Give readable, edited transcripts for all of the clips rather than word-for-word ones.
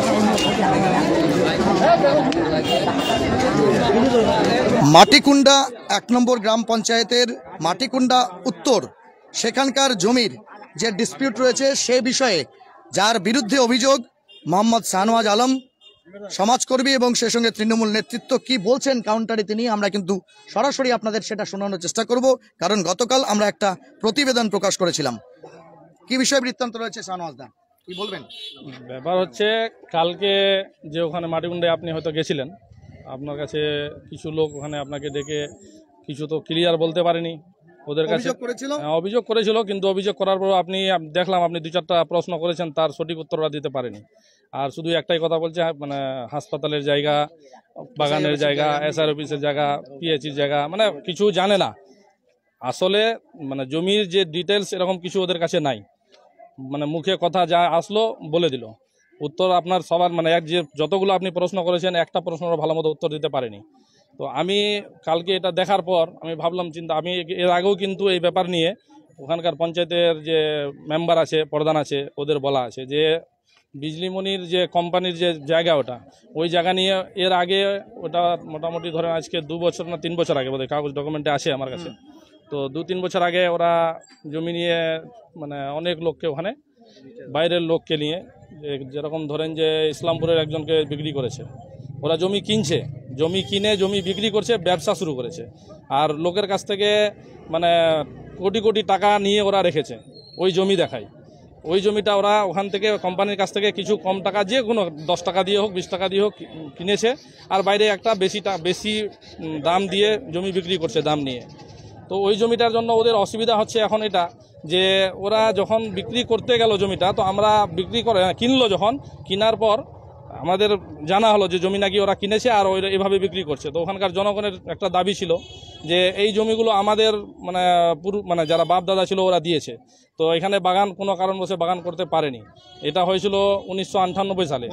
মাটিকুন্ডা 1 নম্বর গ্রাম পঞ্চায়েতের মাটিকুন্ডা উত্তর সেখানকার জমির যে ডিসপিউট রয়েছে সে বিষয়ে যার বিরুদ্ধে অভিযোগ মোহাম্মদ শাহনওয়াজ আলম সমাজকর্মী এবং সেই সঙ্গে তৃণমূল নেতৃত্ব কি বলছেন কাউন্টারে তিনি আমরা কিন্তু সরাসরি আপনাদের সেটা শোনানোর চেষ্টা করব, কারণ গতকাল আমরা একটা প্রতিবেদন প্রকাশ করেছিলাম। কি বিষয় বৃত্তান্ত রয়েছে শাহনওয়াজ দা, কি বলবেন? ব্যাপার হচ্ছে কালকে যে ওখানে মাটিকুন্ডায় আপনি হয়তো গেছিলেন, আপনার কাছে কিছু লোক ওখানে আপনাকে ডেকে কিছু তো ক্লিয়ার বলতে পারেনি, ওদের কাছে অভিযোগ করেছিল, কিন্তু অভিযোগ করার পর আপনি দেখলাম আপনি 2-4টা প্রশ্ন করেছেন, তার সঠিক উত্তরটা দিতে পারেনি। আর শুধু একটাই কথা বলছে, মানে হাসপাতালের জায়গা, বাগানের জায়গা, এসআর অফিসের জায়গা, পিএইচির জায়গা, মানে কিছু জানে না আসলে। মানে জমির যে ডিটেলস এরকম কিছু ওদের কাছে নাই, মানে মুখে কথা যা আসলো বলে দিল। উত্তর আপনার সবার মানে যে যতগুলো আপনি প্রশ্ন করেছেন একটা প্রশ্নের ভালো মতো উত্তর দিতে পারেনি। তো আমি কালকে এটা দেখার পর আমি ভাবলাম চিন্তা, আমি এর আগেও কিন্তু এই ব্যাপার নিয়ে ওখানকার পঞ্চায়েতের যে মেম্বার আছে, প্রধান আছে, ওদের বলা আছে যে বিজলিমণির যে কোম্পানির যে জায়গা ওটা, ওই জায়গা নিয়ে এর আগে ওটা মোটামুটি ধরেন আজকে 2 বছর না 3 বছর আগে বোধহয় কাগজ ডকুমেন্টে আছে আমার কাছে। তো 2-3 বছর আগে ওরা জমি নিয়ে মানে অনেক লোককে ওখানে বাইরের লোককে নিয়ে, যেরকম ধরেন যে ইসলামপুরের একজনকে বিক্রি করেছে, ওরা জমি কিনছে, জমি কিনে জমি বিক্রি করছে, ব্যবসা শুরু করেছে। আর লোকের কাছ থেকে মানে কোটি কোটি টাকা নিয়ে ওরা রেখেছে, ওই জমি দেখায়। ওই জমিটা ওরা ওখান থেকে কোম্পানির কাছ থেকে কিছু কম টাকা, যে কোনো 10 টাকা দিয়ে হোক 20 টাকা দিয়ে হোক কিনেছে, আর বাইরে একটা বেশি দাম দিয়ে জমি বিক্রি করছে দাম নিয়ে। তো ওই জমিটার জন্য ওদের অসুবিধা হচ্ছে এখন এটা যে ওরা যখন বিক্রি করতে গেল জমিটা, তো আমরা বিক্রি করে কিনলো, যখন কেনার পর আমাদের জানা হলো যে জমি নাকি ওরা কিনেছে আর ওই এভাবে বিক্রি করছে। তো ওখানকার জনগণের একটা দাবি ছিল যে এই জমিগুলো আমাদের মানে যারা বাপ দাদা ছিল ওরা দিয়েছে, তো এখানে বাগান কোনো কারণবশত বাগান করতে পারেনি। এটা হয়েছিল 1998 সালে,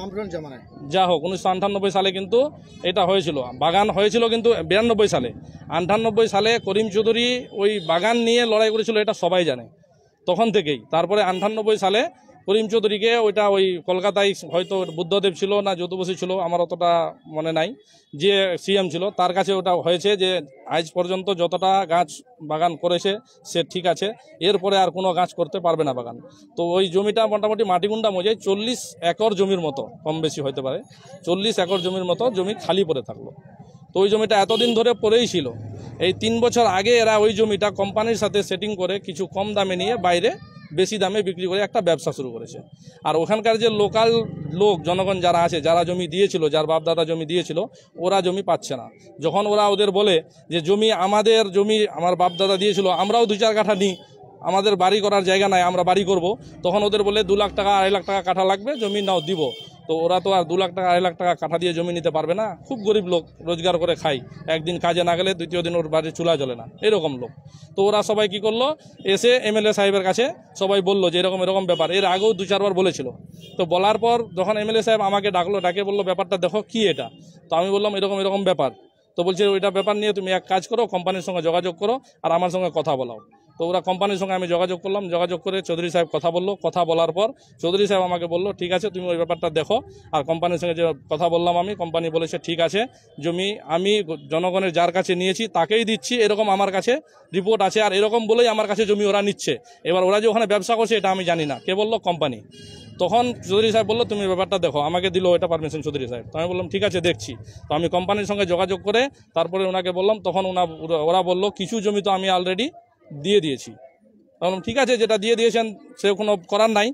যা হোক 1998 সালে কিন্তু এটা হয়েছিল, বাগান হয়েছিল কিন্তু 92 সালে। 98 সালে করিম চৌধুরী ওই বাগান নিয়ে লড়াই করেছিল, এটা সবাই জানে তখন থেকেই। তারপরে 98 সালে করিম চৌধুরীকে ওইটা ওই কলকাতায় হয়তো বুদ্ধদেব ছিল না যদুবশী ছিল, আমার অতটা মনে নাই, যে সিএম ছিল তার কাছে ওটা হয়েছে যে আজ পর্যন্ত যতটা গাছ বাগান করেছে সে ঠিক আছে, এরপরে আর কোনো গাছ করতে পারবে না বাগান। তো ওই জমিটা মোটামুটি মাটিকুন্ডা মৌজায় 40 একর জমির মতো, কম বেশি হতে পারে, 40 একর জমির মতো জমি খালি পড়ে থাকলো। তো ওই জমিটা এতদিন ধরে পড়েই ছিল। এই 3 বছর আগে এরা ওই জমিটা কোম্পানির সাথে সেটিং করে কিছু কম দামে নিয়ে বাইরে বেশি দামে বিক্রি করে একটা ব্যবসা শুরু করেছে। আর ওখানকার যে লোকাল লোক জনগণ যারা আছে, যারা জমি দিয়েছিল, যার বাপদাদা জমি দিয়েছিল, ওরা জমি পাচ্ছে না। যখন ওরা ওদের বলে যে জমি আমাদের, জমি আমার বাপদাদা দিয়েছিল, আমরাও 2-4 কাঠা নিই, আমাদের বাড়ি করার জায়গা নাই, আমরা বাড়ি করব, তখন ওদের বলে 2 লাখ টাকা 2.5 লাখ টাকা কাঠা লাগবে, জমি নাও দিব। তো ওরা তো আর 2 লাখ টাকা 2.5 লাখ টাকা কাঠা দিয়ে জমি নিতে পারবে না, খুব গরিব লোক, রোজগার করে খায়, একদিন কাজে না গেলে দ্বিতীয় দিন ওর বাড়ি চুলা জ্বলে না, এরকম লোক। তো ওরা সবাই কি করলো, এসে এমএলএ সাহেবের কাছে সবাই বললো যে এরকম এরকম ব্যাপার। এর আগেও 2-4 বার বলেছিল। তো বলার পর যখন এমএলএ সাহেব আমাকে ডাকে বললো ব্যাপারটা দেখো কি এটা। তো আমি বললাম এরকম এরকম ব্যাপার। তো বলছে ওইটা ব্যাপার নিয়ে তুমি এক কাজ করো, কোম্পানির সঙ্গে যোগাযোগ করো আর আমার সঙ্গে কথা বলাও। তো ওরা কোম্পানির সঙ্গে আমি যোগাযোগ করলাম, যোগাযোগ করে চৌধুরী সাহেব কথা বললো, কথা বলার পর চৌধুরী সাহেব আমাকে বললো ঠিক আছে তুমি ওই ব্যাপারটা দেখো। আর কোম্পানির সঙ্গে যে কথা বললাম আমি, কোম্পানি বলেছে ঠিক আছে, জমি আমি জনগণের যার কাছে নিয়েছি তাকেই দিচ্ছি, এরকম আমার কাছে রিপোর্ট আছে, আর এরকম বলেই আমার কাছে জমি ওরা নিচ্ছে। এবার ওরা যে ওখানে ব্যবসা করছে এটা আমি জানি না, কে বললো? কোম্পানি। তখন চৌধুরী সাহেব বললো তুমি ব্যাপারটা দেখো, আমাকে দিল এটা পারমিশন চৌধুরী সাহেব। তো আমি বললাম ঠিক আছে দেখছি। তো আমি কোম্পানির সঙ্গে যোগাযোগ করে তারপরে ওনাকে বললাম, তখন ওরা বললো কিছু জমি তো আমি অলরেডি দিয়ে দিয়েছি। ঠিক আছে, যেটা দিয়ে দিয়েছেন সে কোনো করার নাই।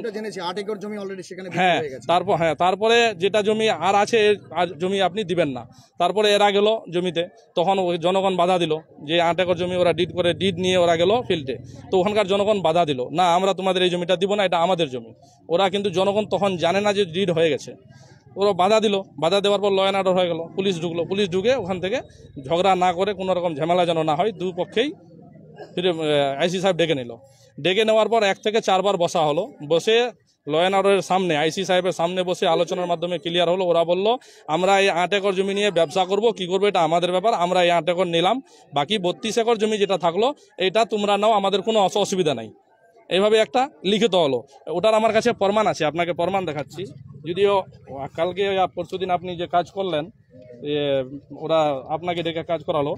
তারপরে যেটা জমি আর আছে, আর জমি আপনি দিবেন না। তারপরে এরা গেল জমিতে, তখন ওই জনগণ বাধা দিল যে 8 একর জমি ওরা ডিড নিয়ে ওরা গেল ফিল্ডে। তো ওখানকার জনগণ বাধা দিল, না আমরা তোমাদের এই জমিটা দিব না, এটা আমাদের জমি। ওরা কিন্তু জনগণ তখন জানে না যে ডিড হয়ে গেছে। ওরা বাধা দিল, বাধা দেওয়ার পর ল অ্যান্ড অর্ডার হয়ে গেল, পুলিশ ঢুকলো, পুলিশ ঢুকে ওখান থেকে ঝগড়া না করে, কোনো রকম ঝামেলা যেন না হয়, দুই পক্ষেই আইসি সাহেব ডেকে নিল। ডেকে নেওয়ার পর 1 থেকে 4 বার বসা হলো, বসে ল অ্যান্ড অর্ডারের সামনে, আইসি সাহেবের সামনে বসে আলোচনার মাধ্যমে ক্লিয়ার হলো। ওরা বলল আমরা এই 8 একর জমি নিয়ে ব্যবসা করব, কি করবো এটা আমাদের ব্যাপার, আমরা এই 8 একর নিলাম, বাকি 32 একর জমি যেটা থাকলো এটা তোমরা নাও, আমাদের কোনো অসুবিধা নাই। এইভাবে একটা লিখিত হলো, ওটার আমার কাছে প্রমাণ আছে, আপনাকে প্রমাণ দেখাচ্ছি। যদিও কালকে পরশুদিন আপনি যে কাজ করলেন, ওরা আপনাকে ডেকে কাজ করালো,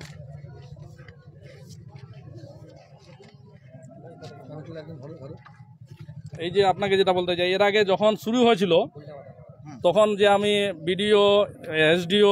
এই যে আপনাকে যেটা বলতে চাই, এর আগে যখন শুরু হয়েছিল তখন যে আমি বিডিও, এসডিও,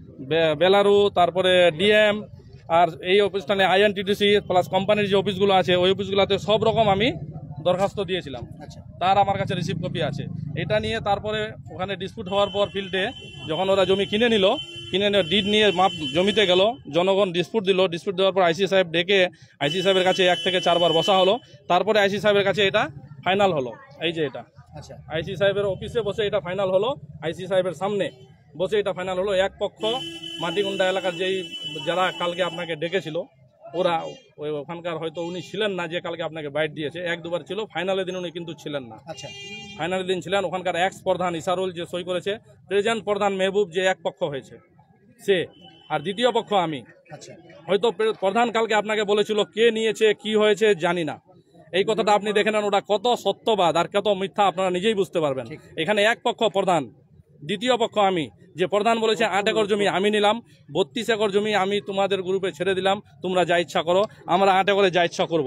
বেলারু, তারপরে ডিএম আর এই অফিসটা নিয়ে আইএনটিটিসি প্লাস কোম্পানির যে অফিসগুলো আছে ওই অফিসগুলোতে সব রকম আমি দরখাস্ত দিয়েছিলাম, তার আমার কাছে রিসিভ কপি আছে। এটা নিয়ে তারপরে ওখানে ডিসপিউট হওয়ার পর ফিল্ডে যখন ওরা জমি কিনে নিল ডিড নিয়ে মাপ জমিতে গেল, জনগণ ডিসপিউট দিল, ডিসপিউট দেওয়ার পর আইসি সাহেব ডেকে আইসি সাহেবের কাছে 1 থেকে 4 বার বসা হলো, তারপরে আইসি সাহেবের কাছে এটা ফাইনাল হলো। এই যে এটা আইসি সাহেবের অফিসে বসে এটা ফাইনাল হলো, আইসি সাহেবের সামনে বসে এটা ফাইনাল হলো। এক পক্ষ মাটিগুন্ডা এলাকার যেই যারা কালকে আপনাকে ডেকেছিল ওরা ওখানকার হয়তো উনি ছিলেন না, যে কালকে আপনাকে বাইট দিয়েছে, 1-2 বার ছিল, ফাইনালের দিন উনি কিন্তু ছিলেন না। ফাইনালের দিন ছিলেন ওখানকার এক্স প্রধান ইসারুল যে সই করেছে, প্রেজেন্ট প্রধান মেহবুব যে এক পক্ষ হয়েছে সে, আর দ্বিতীয় পক্ষ আমি। হয়তো প্রধান কালকে আপনাকে বলেছিল, কে নিয়েছে কি হয়েছে জানি না, এই কথাটা আপনি দেখে নেন, ওটা কত সত্যবাদ আর কত মিথ্যা আপনারা নিজেই বুঝতে পারবেন। এখানে এক পক্ষ প্রধান, দ্বিতীয় পক্ষ আমি। যে প্রধান বলেছে 8 একর জমি আমি নিলাম, 32 একর জমি আমি তোমাদের গ্রুপে ছেড়ে দিলাম, তোমরা যা ইচ্ছা করো, আমরা 8 একরে যা ইচ্ছা করবো,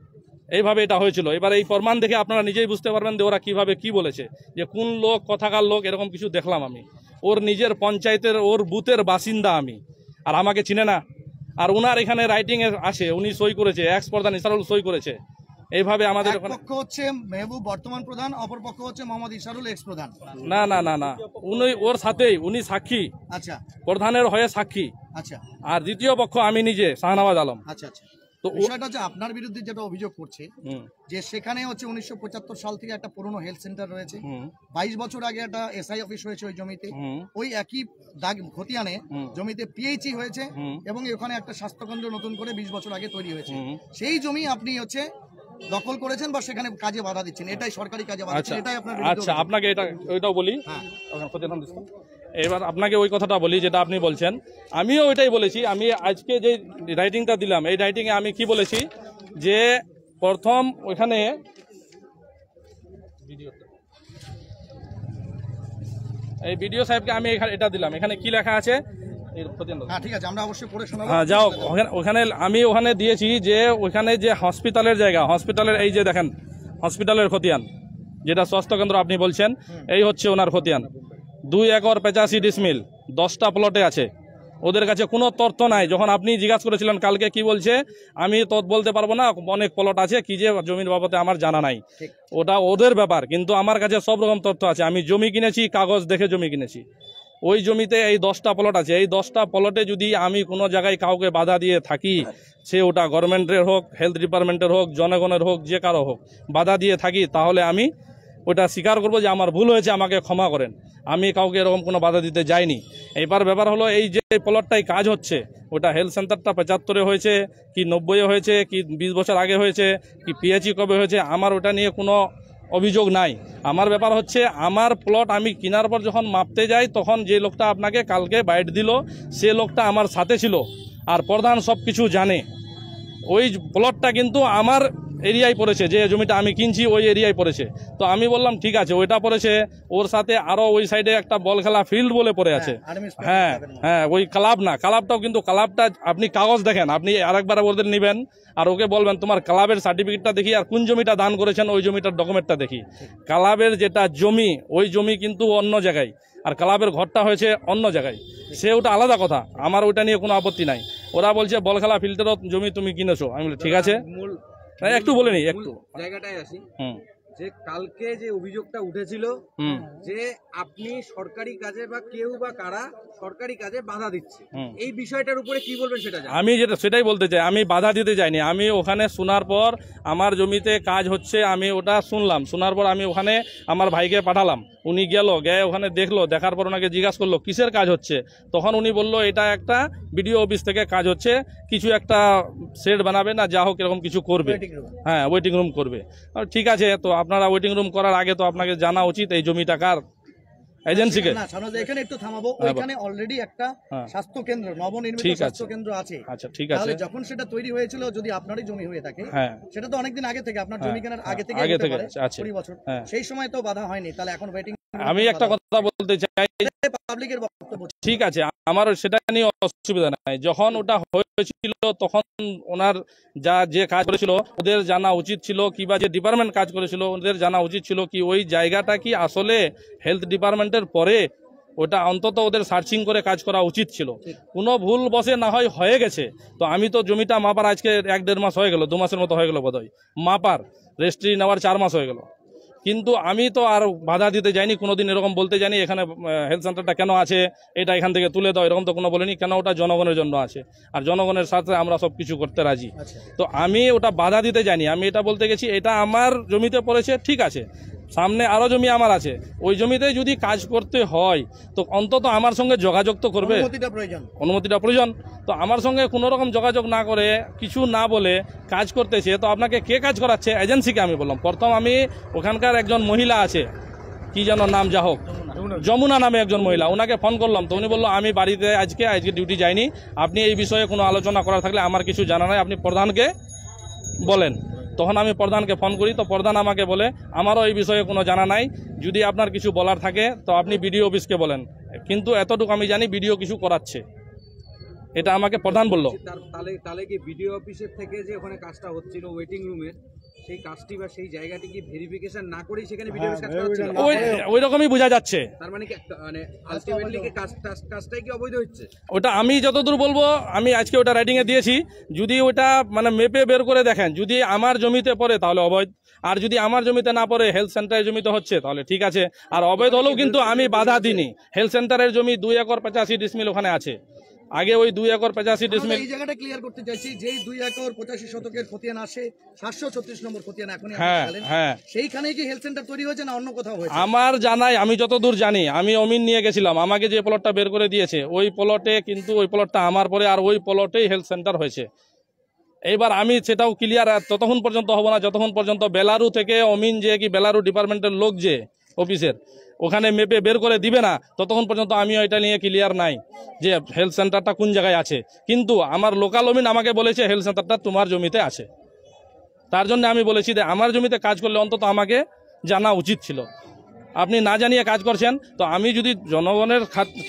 এইভাবে এটা হয়েছিল। এবার এই প্রমাণ দেখে আপনারা নিজেই বুঝতে পারবেন যে ওরা কিভাবে কি বলেছে, যে কোন লোক কথাকার লোক, এরকম কিছু দেখলাম আমি। ওর নিজের পঞ্চায়েতের ওর বুথের বাসিন্দা আমি, আর আমাকে চিনে না। আর উনার এখানে রাইটিং এ আসে, উনি সই করেছে, এক্স প্রধান ইসারুল সই করেছে। এইভাবে আমাদের পক্ষ হচ্ছে মেহবুব বর্তমান প্রধান, অপর পক্ষ হচ্ছে মোহাম্মদ ইসারুল এক্স প্রধান। না না না না, উনি ওর সাথেই, উনি সাক্ষী, আচ্ছা, প্রধানের হয়ে সাক্ষী। আচ্ছা, আর দ্বিতীয় পক্ষ আমি নিজে, শাহনওয়াজ আলম। আচ্ছা আচ্ছা। তো বিষয়টা যে আপনার বিরুদ্ধে যেটা অভিযোগ করছে, যে সেখানে হচ্ছে 1975 সাল থেকে একটা পুরনো হেলথ সেন্টার রয়েছে, 22 বছর আগে একটা এসআই অফিস হয়েছে ওই জমিতে, ওই একই দাগ খতিয়ানে জমিতে পিএইচই হয়েছে, এবং ওখানে একটা স্বাস্থ্যকেন্দ্র নতুন করে 20 বছর আগে তৈরি হয়েছে। সেই জমি আপনি হচ্ছে দখল করেছেন বা সেখানে কাজে বাধা দিচ্ছেন, এটাই সরকারি কাজে বাধা দিচ্ছেন, এটাই আপনার। আচ্ছা, আপনাকে এটা ওইটাও বলি, এবার আপনাকে ওই কথাটা বলি যেটা আপনি বলছেন, আমিও ওইটাই বলেছি। আমি আজকে যে রাইটিংটা দিলাম, এই রাইটিংয়ে আমি কি বলেছি, যে প্রথম ওইখানে এই বিডিও সাহেবকে আমি এটা দিলাম, এখানে কি লেখা আছে ঠিক আছে, আমরা অবশ্যই পড়ে শোনাবো। হ্যাঁ, যাও ওখানে আমি ওখানে দিয়েছি যে ওইখানে যে হসপিটালের জায়গা, হসপিটালের এই যে দেখেন হসপিটালের খতিয়ান, যেটা স্বাস্থ্যকেন্দ্র আপনি বলছেন, এই হচ্ছে ওনার খতিয়ান, 2 একর 85 ডিসমিল, 10টা প্লটে আছে। ওদের কাছে কোনো তথ্য নাই। যখন আপনি জিজ্ঞাসা করেছিলেন কালকে, কি বলছে, আমি তো বলতে পারবো না, অনেক প্লট আছে, কি যে জমির বাবদে আমার জানা নাই, ওটা ওদের ব্যাপার। কিন্তু আমার কাছে সব রকম তথ্য আছে। আমি জমি কিনেছি, কাগজ দেখে জমি কিনেছি। ওই জমিতে এই 10টা প্লট আছে, এই 10টা প্লটে যদি আমি কোনো জায়গায় কাউকে বাধা দিয়ে থাকি, সে ওটা গভর্নমেন্টের হোক, হেলথ ডিপার্টমেন্টের হোক, জনগণের হোক, যে কারো হোক, বাধা দিয়ে থাকি, তাহলে আমি ওটা স্বীকার করবো যে আমার ভুল হয়েছে, আমাকে ক্ষমা করেন। আমি কাউকে এরকম কোনো বাধা দিতে যাইনি। এইবার ব্যাপার হলো, এই যে প্লটটাই কাজ হচ্ছে, ওটা হেলথ সেন্টারটা 75-এ হয়েছে কি 90-এ হয়েছে কি 20 বছর আগে হয়েছে কি পিএইচই কবে হয়েছে, আমার ওটা নিয়ে কোনো অভিযোগ নাই। আমার ব্যাপার হচ্ছে, আমার প্লট আমি কেনার পর যখন মাপতে যাই, তখন যে লোকটা আপনাকে কালকে বাইট দিল, সে লোকটা আমার সাথে ছিল, আর প্রধান সব কিছু জানে। ওই প্লটটা কিন্তু আমার এরিয়ায় পড়েছে, যে জমিটা আমি কিনছি ওই এরিয়ায় পড়েছে। তো আমি বললাম ঠিক আছে, ওইটা পড়েছে, ওর সাথে আরও ওই সাইডে একটা বল খেলা ফিল্ড বলে পড়ে আছে। হ্যাঁ হ্যাঁ, ওই ক্লাব না, ক্লাবটাও কিন্তু, ক্লাবটা আপনি কাগজ দেখেন, আপনি আরেকবার ওদের নেবেন, আর ওকে বলবেন তোমার ক্লাবের সার্টিফিকেটটা দেখি, আর কোন জমিটা দান করেছেন ওই জমিটার ডকুমেন্টটা দেখি। ক্লাবের যেটা জমি, ওই জমি কিন্তু অন্য জায়গায়, আর ক্লাবের ঘরটা হয়েছে অন্য জায়গায়, সে ওটা আলাদা কথা। আমার ওইটা নিয়ে কোনো আপত্তি নাই। ওরা বলছে বল খেলা ফিল্ডেরও জমি তুমি কিনেছো। আমি বলি ঠিক আছে, একটু বলে নি, একটু জায়গাটায় আসি। যে কালকে যে অভিযোগটা উঠেছিল যে আপনি সরকারি কাজে বা কেউ বা কারা সরকারি কাজে বাধা দিচ্ছে, এই বিষয়টার উপরে কি বলবেন সেটা? আমি যেটা সেটাই বলতে চাই, আমি বাধা দিতে যাইনি। আমি ওখানে শোনার পর, আমার জমিতে কাজ হচ্ছে, আমি ওটা শুনলাম, শোনার পর আমি ওখানে আমার ভাইকে পাঠালাম, উনি গিয়ে ওখানে দেখলো, দেখার পর ওনাকে জিজ্ঞাসা করলো কিসের কাজ হচ্ছে, তখন উনি বললো এটা একটা বিডিও অফিস থেকে কাজ হচ্ছে, কিছু একটা শেড বানাবে না, যা হোক এরকম কিছু করবে। হ্যাঁ, ওয়েটিং রুম করবে। ঠিক আছে, তো আপনারা ওয়েটিং রুম করার আগে তো আপনাকে জানা উচিত এই জমিটা কার। এজেন্সিকে। না শাহনওয়াজ এখানে একটু থামাবো, ওইখানে অলরেডি একটা স্বাস্থ্য কেন্দ্র, নবনির্মিত স্বাস্থ্য কেন্দ্র আছে। আচ্ছা ঠিক আছে, তাহলে যখন সেটা তৈরি হয়েছিল, যদি আপনারই জমি হয়ে থাকে, সেটা তো অনেকদিন আগে থেকে, আপনার জমি কেনার আগে থেকে আছে 20 বছর, সেই সময় তো বাধা হয়নি, তাহলে এখন ওয়েটিং। আমি একটা কথা বলতে চাই, পাবলিকের বক্তব্য ঠিক আছে, আমার সেটা নিয়ে অসুবিধা নাই। যখন ওটা হয়েছিল তখন ওনার যে কাজ করেছিল ওদের জানা উচিত ছিল, কিংবা যে ডিপার্টমেন্ট কাজ করেছিল ওদের জানা উচিত ছিল কি ওই জায়গাটা কি আসলে হেলথ ডিপার্টমেন্টের পরে, ওটা অন্তত ওদের সার্চিং করে কাজ করা উচিত ছিল। কোনো ভুল বসে না হয় হয়ে গেছে, তো আমি তো জমিটা মাপার আজকে 1-1.5 মাস হয়ে গেল, 2 মাসের মতো হয়ে গেল বোধহয়, মাপার রেজিস্ট্রি নেওয়ার 4 মাস হয়ে গেল, কিন্তু আমি তো আর বাধা দিতে যাইনি, কোনোদিন এরকম বলতে যাইনি এখানে হেলথ সেন্টারটা কেন আছে, এটা এখান থেকে তুলে দাও, এরকম তো কোনো বলিনি। কেন, ওটা জনগণের জন্য আছে, আর জনগণের সাথে আমরা সব কিছু করতে রাজি। তো আমি ওটা বাধা দিতে যাইনি, আমি এটা বলতে গেছি এটা আমার জমিতে পড়েছে, ঠিক আছে, সামনে আরো জমি আমার আছে, ওই জমিতে যদি কাজ করতে হয় তো অন্তত আমার সঙ্গে যোগাযোগ তো করবে, অনুমতিটা প্রয়োজন। তো আমার সঙ্গে কোনো রকম যোগাযোগ না করে, কিছু না বলে কাজ করতেছে, তো আপনাকে কে কাজ করাচ্ছে? এজেন্সিকে আমি বললাম। প্রথম আমি ওখানকার একজন মহিলা আছে, কি যেন নাম, যা হোক, যমুনা নামে একজন মহিলা, ওনাকে ফোন করলাম, তো উনি বললো আমি বাড়িতে আজকে ডিউটি যাইনি, আপনি এই বিষয়ে কোনো আলোচনা করার থাকলে আমার কিছু জানা নাই, আপনি প্রধানকে বলেন। তখন আমি প্রধানকে ফোন করি, তো প্রধান আমাকে বলে আমারও এই বিষয়ে কোনো জানা নাই, যদি আপনার কিছু বলার থাকে তো আপনি বিডিও অফিসকে বলেন। কিন্তু এতটুকু আমি জানি বিডিও কিছু করাচ্ছে, এটা আমাকে প্রধান বললো। তাহলে কি বিডিও অফিসের থেকে যে ওখানে কাজটা হচ্ছিল ওয়েটিং রুমের, সেই কাজটি বা সেই জায়গাটি কি ভেরিফিকেশন না করেই সেখানে বিডিও অফিস কাজ করাচ্ছিল? ওই রকমই বোঝা যাচ্ছে। তার মানে কি আলটিমেটলি কি কাজটাই কি অবৈধ হচ্ছে? ওটা আমি যতদূর বলবো, আমি আজকে ওটা রাইটিং এ দিয়েছি, যদি ওটা মানে মেপে বের করে দেখেন, যদি আমার জমিতে পড়ে তাহলে অবৈধ, আর যদি আমার জমিতে না পড়ে হেলথ সেন্টারের জমিতে হচ্ছে তাহলে ঠিক আছে। আর অবৈধ হলেও কিন্তু আমি বাধা দিইনি। হেলথ সেন্টারের জমি 2 একর 85 ডিসমিল ওখানে আছে, আগে ওই 2 একর 85 ডিসমিল। এই জায়গাটা ক্লিয়ার করতে চাইছি, যেই 2 একর 85 শতকের খতিয়ান আসে, 736 নম্বর খতিয়ান এখন, হ্যাঁ, সেইখানেই কি হেলথ সেন্টার তৈরি হয়েছে না অন্য কোথাও হয়েছে? আমার জানাই, আমি যতদূর জানি, আমি অমিন নিয়ে গেছিলাম, আমাকে যে প্লটটা বের করে দিয়েছে ওই প্লটে, কিন্তু ওই প্লটটা আমার পরে, আর ওই প্লটেই হেলথ সেন্টার হয়েছে। এইবার আমি সেটাও ক্লিয়ার ততক্ষণ পর্যন্ত হবো না যতক্ষণ পর্যন্ত বেলারু থেকে অমিন যে কি বেলারু ডিপার্টমেন্টের লোক যে অফিসের ওখানে মেপে বের করে দিবে না, ততক্ষণ পর্যন্ত আমিও এটা নিয়ে ক্লিয়ার নাই যে হেলথ সেন্টারটা কোন জায়গায় আছে। কিন্তু আমার লোকাল অমিন আমাকে বলেছে হেলথ সেন্টারটা তোমার জমিতে আছে, তার জন্য আমি বলেছি যে আমার জমিতে কাজ করলে অন্তত আমাকে জানা উচিত ছিল। আপনি না জানিয়ে কাজ করছেন, তো আমি যদি জনগণের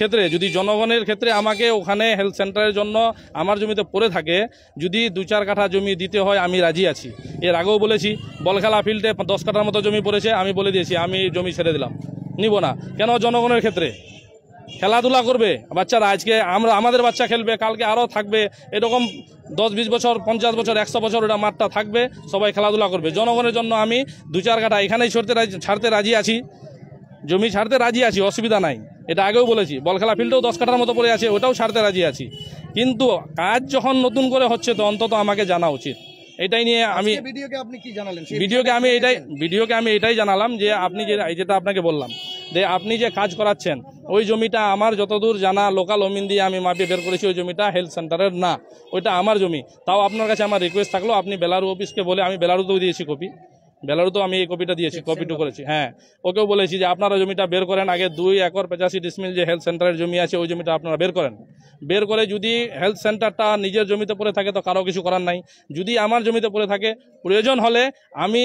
ক্ষেত্রে আমাকে ওখানে হেলথ সেন্টারের জন্য আমার জমিতে পড়ে থাকে, যদি 2-4 কাঠা জমি দিতে হয় আমি রাজি আছি। এর আগেও বলেছি, বলখেলা ফিল্ডে 10 কাঠার মতো জমি পড়েছে, আমি বলে দিয়েছি আমি জমি ছেড়ে দিলাম, নিব না। কেন? জনগণের ক্ষেত্রে খেলাধুলা করবে বাচ্চারা, আজকে আমাদের বাচ্চা খেলবে, কালকে আরও থাকবে, এরকম 10-20 বছর 50 বছর 100 বছর ওটা মাঠটা থাকবে, সবাই খেলাধুলা করবে। জনগণের জন্য আমি 2-4 কাঠা এখানেই ছাড়তে রাজি আছি, জমি ছাড়তে রাজি আছি, অসুবিধা নাই। এটা আগেও বলেছি, বলখেলা ফিল্ডেও 10 কাঠার মতো পড়ে আছে, ওটাও ছাড়তে রাজি আছি। কিন্তু কাজ যখন নতুন করে হচ্ছে তো অন্তত আমাকে জানা উচিত। এটাই নিয়ে আমি ভিডিওকে আমি এটাই জানালাম যে আপনি যেটা আপনাকে বললাম যে আপনি যে কাজ করাচ্ছেন ওই জমিটা আমার যতদূর জানা লোকাল অমিন দিয়ে আমি মাপে বের করেছি, ওই জমিটা হেলথ সেন্টারের না, ওইটা আমার জমি। তাও আপনার কাছে আমার রিকোয়েস্ট থাকলো, আপনি বেলারু অফিসকে বলে, আমি বেলারুতেও দিয়েছি কপি, বেলারুতেও আমি এই কপিটা দিয়েছি, কপি 2 করেছি। হ্যাঁ, ওকেও বলেছি যে আপনারা জমিটা বের করেন, আগে 2 একর 85 ডিসমিল যে হেলথ সেন্টারের জমি আছে ওই জমিটা আপনারা বের করেন। বের করে যদি হেলথ সেন্টারটা নিজের জমিতে পড়ে থাকে তো কারো কিছু করার নাই, যদি আমার জমিতে পড়ে থাকে প্রয়োজন হলে আমি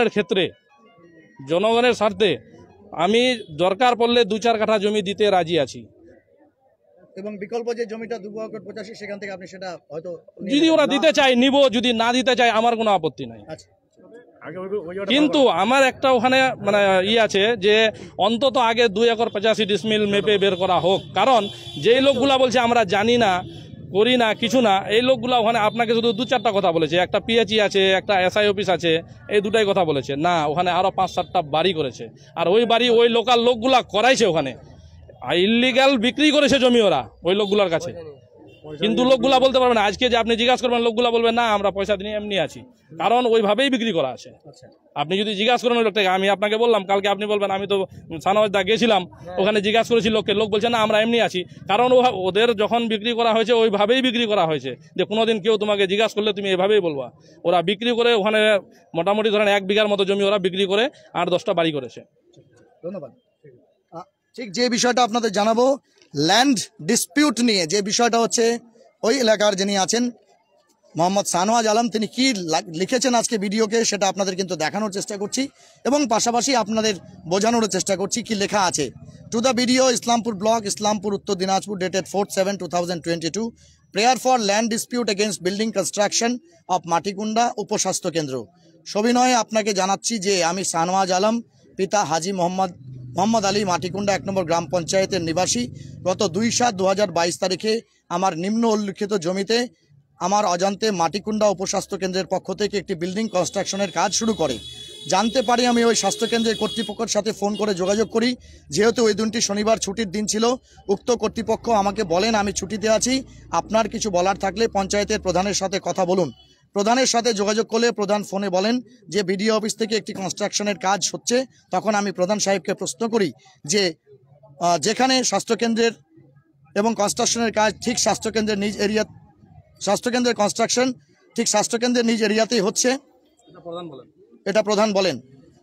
জনগণের স্বার্থে আমি দরকার পড়লে 2-4 কাঠা জমি দিতে রাজি আছি। এবং বিকল্প যে জমিটা 2 একর 85 সেখান থেকে আপনি সেটা হয়তো যদি ওরা দিতে চায় নিব, যদি না দিতে চায় আমার কোনো আপত্তি নাই। কিন্তু আমার একটা ওখানে মানে আছে যে অন্তত আগে 2 একর 85 ডিসমিল মেপে বের করা হোক। কারণ যেই লোকগুলা বলছে আমরা জানি না, করি না, কিছু না, এই লোকগুলা ওখানে আপনাকে শুধু 2-4টা কথা বলেছে, একটা পিএইচই আছে, একটা এসআই অফিস আছে, এই 2টাই কথা বলেছে না, ওখানে আরো 5-7টা বাড়ি করেছে, আর ওই বাড়ি ওই লোকাল লোকগুলা করাইছে, ওখানে ইল্লিগাল বিক্রি করেছে জমি ওরা ওই লোকগুলার কাছে। কিন্তু লোকগুলা বলতে পারবে না, আজকে যে আপনি জিজ্ঞাসা করবেন লোকগুলা বলবে না আমরা পয়সা দিয়ে এমনি আছি, কারণ ওইভাবেই বিক্রি করা আছে। আপনি যদি জিজ্ঞাসা করেন ওই লোকটাকে, আমি আপনাকে বললাম কালকে, আপনি বলবেন আমি তো শাহনওয়াজ দা গেছিলাম ওখানে জিজ্ঞাসা করেছি লোককে, লোক বলছে না আমরা এমনি আছি, কারণ ওদের যখন বিক্রি করা হয়েছে ওইভাবেই বিক্রি করা হয়েছে, যে কোনোদিন কেউ তোমাকে জিজ্ঞাসা করলে তুমি এভাবেই বলবা। ওরা বিক্রি করে ওখানে মোটামুটি ধরেন 1 বিঘার মতো জমি ওরা বিক্রি করে 8-10টা বাড়ি করেছে। ধন্যবাদ। ঠিক যে বিষয়টা আপনাদের জানাবো, ল্যান্ড ডিসপিউট নিয়ে যে বিষয়টা হচ্ছে, ওই এলাকার যিনি আছেন মোহাম্মদ শাহনওয়াজ আলম, তিনি কি লিখেছেন আজকে ভিডিওকে সেটা আপনাদের কিন্তু দেখানোর চেষ্টা করছি এবং পাশাপাশি আপনাদের বোঝানোর চেষ্টা করছি কি লেখা আছে। To the video, Islampur block, Islampur, Uttar Dinajpur, dated 4/7/2022, prayer for land dispute against building construction of Matikunda উপস্বাস্থ্য কেন্দ্র। সবিনয়ে আপনাকে জানাচ্ছি যে আমি শাহনওয়াজ আলম, পিতা হাজি মোহাম্মদ আলী, মাটিকুন্ডা 1 নম্বর গ্রাম পঞ্চায়েতের নিবাসী। গত 2/7/2022 তারিখে আমার নিম্ন উল্লিখিত জমিতে আমার অজান্তে মাটিকুন্ডা উপস্বাস্থ্য কেন্দ্রের পক্ষ থেকে একটি বিল্ডিং কনস্ট্রাকশনের কাজ শুরু করে। জানতে পারি আমি ওই স্বাস্থ্যকেন্দ্রের কর্তৃপক্ষের সাথে ফোন করে যোগাযোগ করি। যেহেতু ওই দিনটি শনিবার ছুটির দিন ছিল, উক্ত কর্তৃপক্ষ আমাকে বলেন আমি ছুটিতে আছি, আপনার কিছু বলার থাকলে পঞ্চায়েতের প্রধানের সাথে কথা বলুন। প্রধানের সাথে যোগাযোগ করলে প্রধান ফোনে বলেন যে বিডিও অফিস থেকে একটি কনস্ট্রাকশনের কাজ হচ্ছে। তখন আমি প্রধান সাহেবকে প্রশ্ন করি যে যেখানে স্বাস্থ্যকেন্দ্রের এবং কনস্ট্রাকশনের কাজ ঠিক স্বাস্থ্যকেন্দ্রের নিজ এরিয়া, স্বাস্থ্যকেন্দ্রের কনস্ট্রাকশন ঠিক স্বাস্থ্যকেন্দ্রের নিজ এরিয়াতেই হচ্ছে, এটা প্রধান বলেন।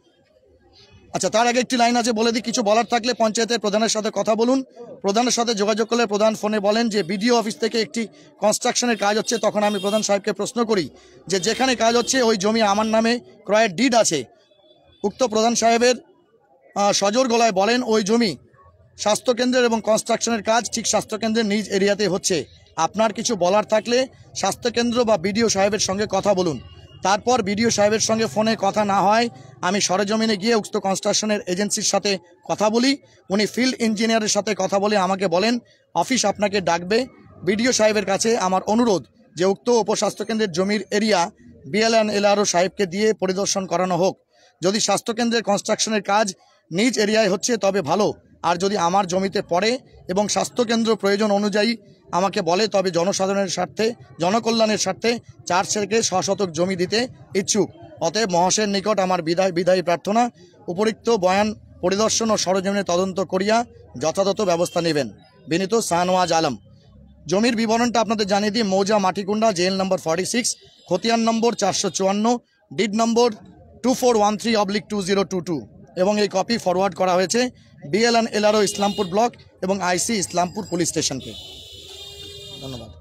আচ্ছা, তার আগে একটি লাইন আছে, বলে দিই, কিছু বলার থাকলে পঞ্চায়েতের প্রধানের সাথে কথা বলুন। প্রধানের সাথে যোগাযোগ করলে প্রধান ফোনে বলেন যে বিডিও অফিস থেকে একটি কনস্ট্রাকশনের কাজ হচ্ছে। তখন আমি প্রধান সাহেবকে প্রশ্ন করি যে যেখানে কাজ হচ্ছে ওই জমি আমার নামে ক্রয়ের ডিড আছে। উক্ত প্রধান সাহেবের সজোর গলায় বলেন ওই জমি স্বাস্থ্যকেন্দ্রের এবং কনস্ট্রাকশনের কাজ ঠিক স্বাস্থ্যকেন্দ্রের নিজ এরিয়াতে হচ্ছে। আপনার কিছু বলার থাকলে স্বাস্থ্যকেন্দ্র বা বিডিও সাহেবের সঙ্গে কথা বলুন। তারপর বিডিও সাহেবের সঙ্গে ফোনে কথা না হয় আমি সরেজমিনে গিয়ে উক্ত কনস্ট্রাকশনের এজেন্সির সাথে কথা বলি। উনি ফিল্ড ইঞ্জিনিয়ারের সাথে কথা বলে আমাকে বলেন অফিস আপনাকে ডাকবে। বিডিও সাহেবের কাছে আমার অনুরোধ যে উক্ত উপস্বাস্থ্যকেন্দ্রের জমির এরিয়া BLNLRO সাহেবকে দিয়ে পরিদর্শন করানো হোক। যদি স্বাস্থ্যকেন্দ্রের কনস্ট্রাকশনের কাজ নিজ এরিয়ায় হচ্ছে তবে ভালো, আর যদি আমার জমিতে পড়ে এবং স্বাস্থ্যকেন্দ্র প্রয়োজন অনুযায়ী আমাকে বলে তবে জনসাধারণের স্বার্থে, জনকল্যাণের স্বার্থে 4 থেকে 6 শতক জমি দিতে ইচ্ছুক। অতএব মহাশয়ের নিকট আমার বিদায়ী প্রার্থনা, উপরিক্ত বয়ান পরিদর্শন ও সরজমিনে তদন্ত করিয়া যথাযথ ব্যবস্থা নেবেন। বিনীত শাহনওয়াজ আলম। জমির বিবরণটা আপনাদের জানিয়ে দিই, মৌজা মাটিকুন্ডা, জেএল নম্বর 46, খতিয়ান নম্বর 454, ডিড নম্বর 2413/2022 এবং এই কপি ফরওয়ার্ড করা হয়েছে BLNLRO ইসলামপুর ব্লক এবং IC ইসলামপুর পুলিশ স্টেশনকে। ধন্যবাদ।